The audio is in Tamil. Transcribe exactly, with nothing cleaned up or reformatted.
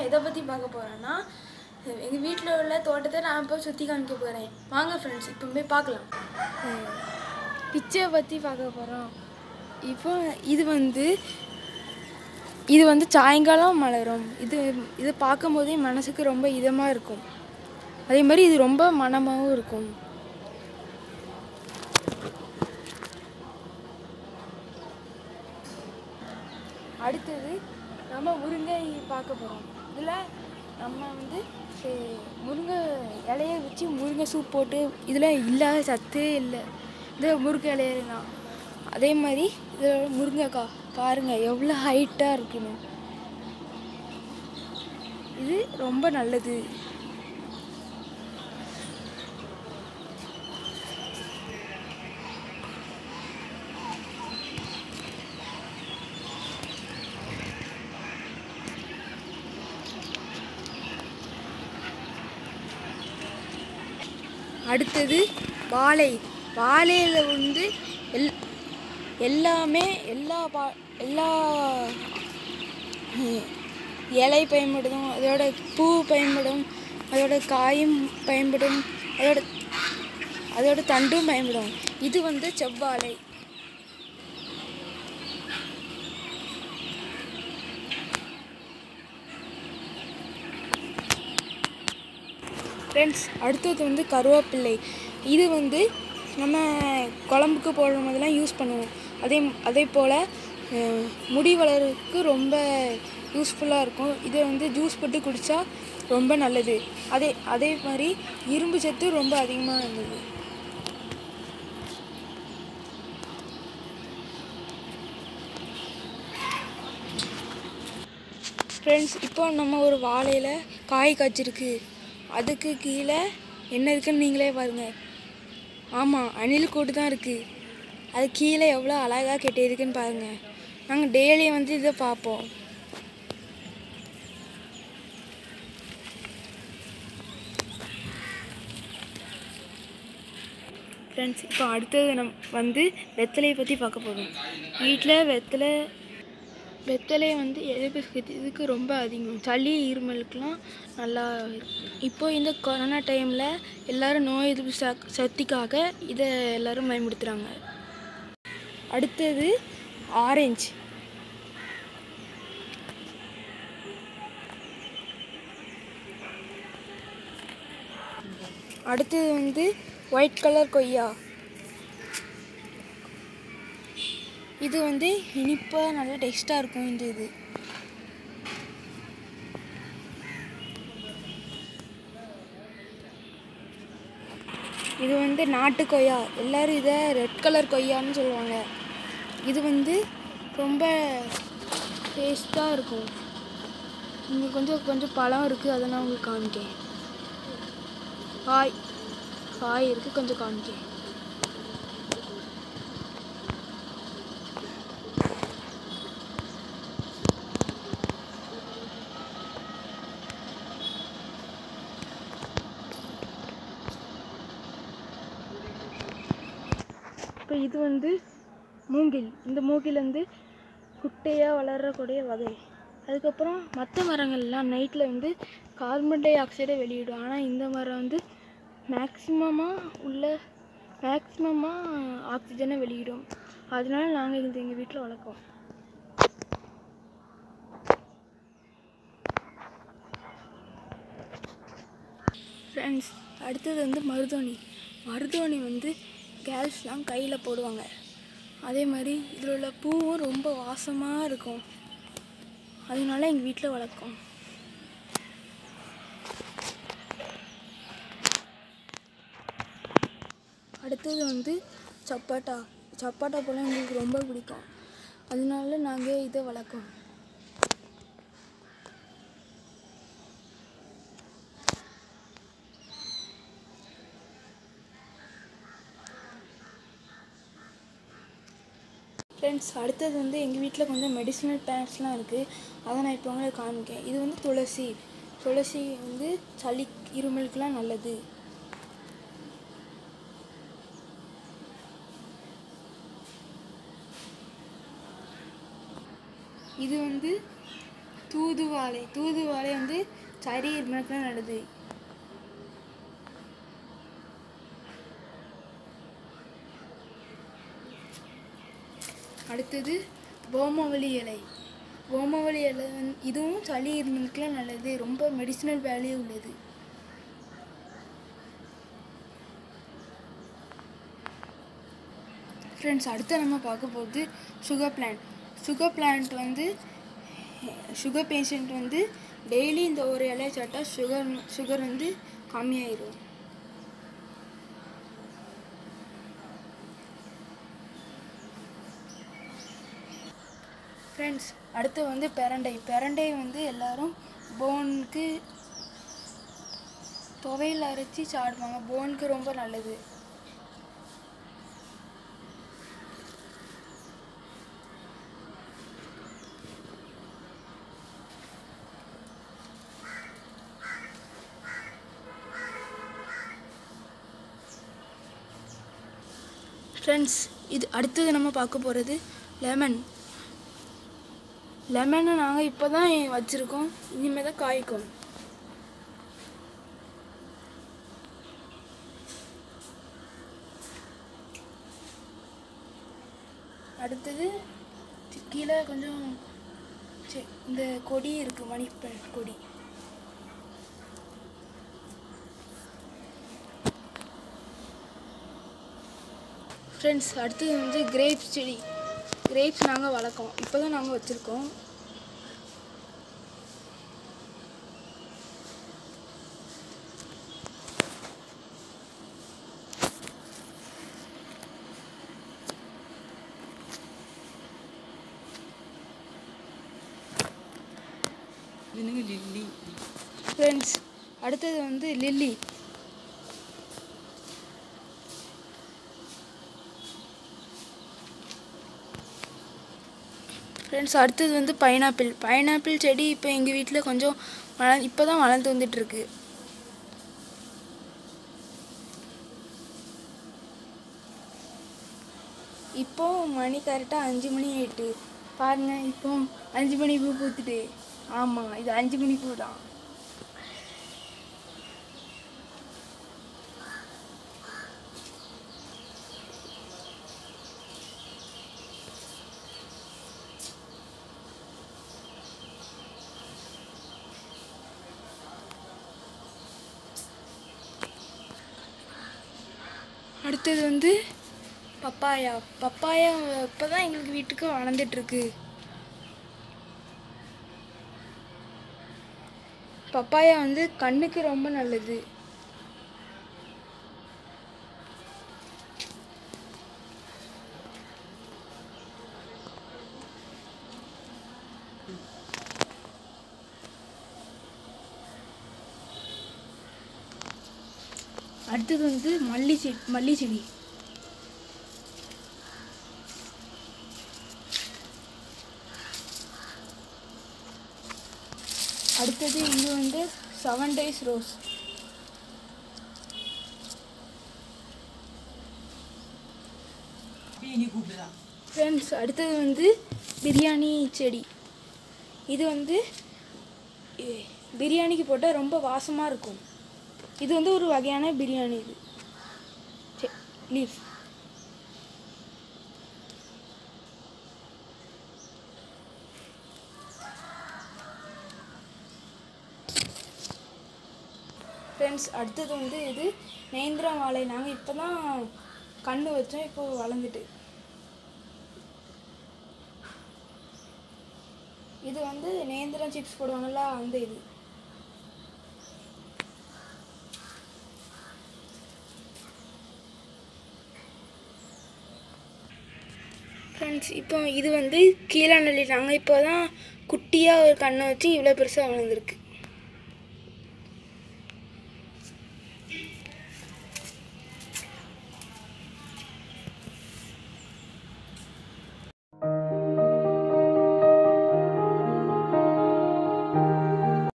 நம்ம எதை பற்றி பார்க்க போகிறோன்னா எங்கள் வீட்டில் உள்ள தோட்டத்தை நான் போய் சுற்றி காமிக்க போகிறேன். வாங்க ஃப்ரெண்ட்ஸ், இப்போ போய் பார்க்கலாம். பிச்சை பற்றி பார்க்க போகிறோம். இப்போ இது வந்து இது வந்து சாயங்காலம் மலரும். இது இது பார்க்கும் போதே மனசுக்கு ரொம்ப இதமாக இருக்கும். அதே மாதிரி இது ரொம்ப மனமாகவும் இருக்கும். அடுத்தது நம்ம முருங்கை பார்க்க போகிறோம். இதில் நம்ம வந்து முருங்கை இலையை வச்சு முருங்கை சூப் போட்டு இதில் இல்லாத சத்தே இல்லை. இது முருங்கை இலையில தான். அதே மாதிரி இதில் முருங்கைக்காய் பாருங்கள் எவ்வளோ ஹைட்டாக இருக்குன்னு. இது ரொம்ப நல்லது. அடுத்தது வாழை. வாழையில் வந்து எல் எல்லாமே எல்லா பா எல்லா இலை பயன்படும், அதோட பூ பயன்படும், அதோட காயும் பயன்படும், அதோட அதோட தண்டும் பயன்படும். இது வந்து செவ்வாழை. ஃப்ரெண்ட்ஸ், அடுத்தது வந்து கருவேப்பிள்ளை. இது வந்து நம்ம குழம்புக்கு போடுற மாதிரிலாம் யூஸ் பண்ணுவோம். அதே அதே போல் முடி வளர்றதுக்கு ரொம்ப யூஸ்ஃபுல்லாக இருக்கும். இதை வந்து ஜூஸ் போட்டு குடித்தா ரொம்ப நல்லது. அதே அதே மாதிரி இரும்பு சத்து ரொம்ப அதிகமாக இருந்தது. ஃப்ரெண்ட்ஸ், இப்போ நம்ம ஒரு வாழையில் காய் காய்ச்சிருக்கு. அதுக்கு கீழே என்ன இருக்குன்னு நீங்களே பாருங்கள். ஆமாம், அணில் கூடு தான் இருக்குது. அது கீழே எவ்வளோ அழகாக கெட்டி இருக்குன்னு பாருங்கள். நாங்கள் டெய்லி வந்து இதை பார்ப்போம். ஃப்ரெண்ட்ஸ், இப்போ அடுத்தது நம் வந்து வெத்தலையை பற்றி பார்க்க போகிறோம். வீட்டில் வெத்தலை வெத்தலை வந்து எதிர்ப்பு சக்தி இதுக்கு ரொம்ப அதிகம். சளி இருமலுக்கெலாம் நல்லா இருக்கும். இப்போது இந்த கொரோனா டைமில் எல்லோரும் நோய் எதிர்ப்பு சக் சக்திக்காக இதை எல்லோரும் பயன்படுத்துகிறாங்க. அடுத்தது ஆரஞ்சு. அடுத்தது வந்து ஒயிட் கலர் கொய்யா. இது வந்து இனிப்பாக நல்லா டேஸ்ட்டாக இருக்கும். இந்த இது இது வந்து நாட்டு கொய்யா. எல்லோரும் இதை ரெட் கலர் கொய்யான்னு சொல்லுவாங்க. இது வந்து ரொம்ப டேஸ்ட்டாக இருக்கும். இங்கே கொஞ்சம் கொஞ்சம் பழம் இருக்குது, அதை நான் உங்களுக்கு காமிக்கேன். காய் காய் இருக்குது, கொஞ்சம் காமிக்கேன். இப்போ இது வந்து மூங்கில். இந்த மூங்கில் வந்து குட்டையாக வளரக்கூடிய வகை. அதுக்கப்புறம் மற்ற மரங்கள்லாம் நைட்டில் வந்து கார்பன் டை ஆக்சைடை வெளியிடும். ஆனால் இந்த மரம் வந்து மேக்சிமமாக உள்ள மேக்சிமமாக ஆக்சிஜனை வெளியிடும். அதனால நாங்கள் இந்த எங்கள் வீட்டில் வளர்க்கோம். ஃப்ரெண்ட்ஸ், அடுத்தது வந்து மருதாணி. மருதாணி வந்து கேர்ள்ஸ்லாம் கையில் போடுவாங்க. அதே மாதிரி இதில் உள்ள பூவும் ரொம்ப வாசமாக இருக்கும். அதனால எங்கள் வீட்டில் வளர்க்கோம். அடுத்தது வந்து சப்பாட்டா. சப்பாட்டா பழம் எங்களுக்கு ரொம்ப பிடிக்கும். அதனால நாங்கள் இதை வளர்க்கோம். ஃப்ரெண்ட்ஸ், அடுத்தது வந்து எங்கள் வீட்டில் கொஞ்சம் மெடிசினல் பிளான்ட்ஸ்லாம் இருக்குது. அதை நான் இப்போ உங்களுக்கு காமிக்கேன். இது வந்து துளசி. துளசி வந்து சளி இருமலுக்கெலாம் நல்லது. இது வந்து தூதுவாழை தூதுவாழை வந்து சளி இருமலுக்குலாம் நல்லது. அடுத்தது ஓமவல்லி இலை. ஓமவல்லி இலை வந்து இதுவும் சளி இருமலுக்குலாம் நல்லது, ரொம்ப மெடிசினல் வேல்யூ உள்ளது. ஃப்ரெண்ட்ஸ், அடுத்து நம்ம பார்க்க போகிறது சுகர் பிளான்ட். சுகர் பிளான்ட் வந்து சுகர் பேஷண்ட் வந்து டெய்லி இந்த ஒரு இலையை சாப்பிட்டா சுகர் சுகர் வந்து கம்மியாயிடும். ஃப்ரெண்ட்ஸ், அடுத்து வந்து பிரண்டை. பிரண்டை வந்து எல்லாரும் போனுக்கு துவையில் அரைச்சி சாப்பிடுவாங்க, போனுக்கு ரொம்ப நல்லது. ஃப்ரெண்ட்ஸ், இது அடுத்தது நம்ம பார்க்க போகிறது லெமன். லெமனை நாங்கள் இப்போ தான் வச்சுருக்கோம், இனிமேல் தான் காய்க்கும். அடுத்தது கீழே கொஞ்சம் இந்த கொடி இருக்குது, மணி பிளான்ட் கொடி. ஃப்ரெண்ட்ஸ், அடுத்தது வந்து கிரேப்ஸ் செடி. கிரேப்ஸ் நாங்கள் வளர்க்கோம், இப்போ தான் நாங்கள் வச்சுருக்கோம். லில்லி. ஃப்ரெண்ட்ஸ், அடுத்தது வந்து லில்லி. ஃப்ரெண்ட்ஸ், அடுத்தது வந்து பைனாப்பிள். பைனாப்பிள் செடி இப்போ எங்கள் வீட்டில் கொஞ்சம் வள இப்போ தான் வளர்ந்து வந்துட்டுருக்கு. இப்போ மணி கரெக்டாக அஞ்சு மணி ஆயிட்டு பாருங்கள், இப்போ அஞ்சு மணி பூ பூத்துட்டு. ஆமாம், இது அஞ்சு மணி பூ தான். அடுத்தது வந்து பப்பாயா. பப்பாயா இப்போ தான் எங்களுக்கு வீட்டுக்கு வளர்ந்துட்டுருக்கு. பப்பாயா வந்து கண்ணுக்கு ரொம்ப நல்லது. அடுத்தது வந்து மல்லி செடி. மல்லி செடி அடுத்தது இது வந்து செவன் டேஸ் ரோஸ். ஃப்ரெண்ட்ஸ், அடுத்தது வந்து பிரியாணி செடி. இது வந்து பிரியாணிக்கு போட்டால் ரொம்ப வாசமாக இருக்கும். இது வந்து ஒரு வகையான பிரியாணி. இது லீஃப். ஃப்ரெண்ட்ஸ், அடுத்தது வந்து இது நேந்திரம் வாழை. நாங்கள் இப்போ தான் கண்ணு வச்சோம், இப்போ வளர்ந்துட்டு. இது வந்து நேந்திரம் சிப்ஸ் போடுவாங்கல்ல, அந்த இது. ஃப்ரெண்ட்ஸ், இப்போ இது வந்து கீழாநெல்லி. நாங்கள் இப்போ தான் குட்டியாக ஒரு கண்ணை வச்சு இவ்வளோ பெருசாக வளர்ந்துருக்கு.